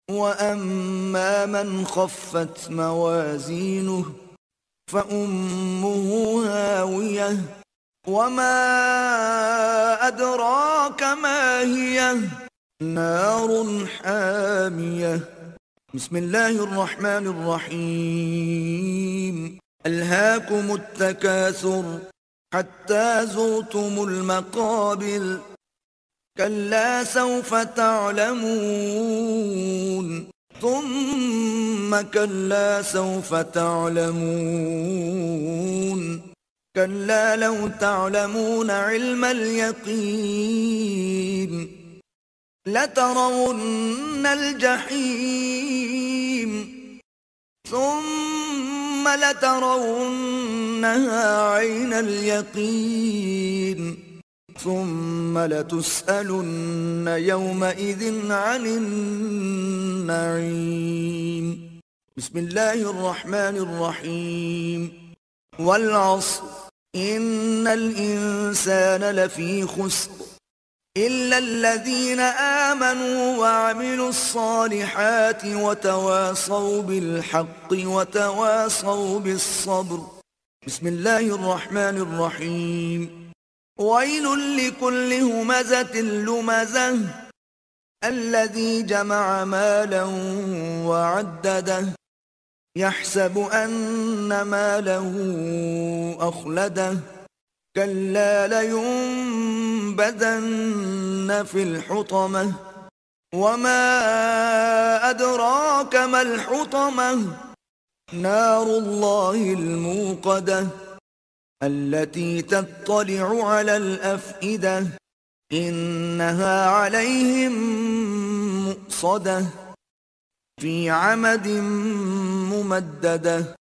وأما من خفت موازينه فأمه هاوية وما أدراك ما هي نار حامية. بسم الله الرحمن الرحيم. ألهاكم التكاثر حتى زرتم المقابر كلا سوف تعلمون ثم كلا سوف تعلمون كلا لو تعلمون علم اليقين لترون الجحيم ثم لترونها عين اليقين ثم لتسألن يومئذ عن النعيم. بسم الله الرحمن الرحيم. والعصر إن الإنسان لفي خسر إلا الذين آمنوا وعملوا الصالحات وتواصوا بالحق وتواصوا بالصبر. بسم الله الرحمن الرحيم. ويل لكل همزة لمزة الذي جمع مالا وعدده يحسب أن ماله أخلده كلا لينبذن في الحطمة وما أدراك ما الحطمة نار الله الموقدة التي تطلع على الأفئدة إنها عليهم مؤصدة في عمد ممددة.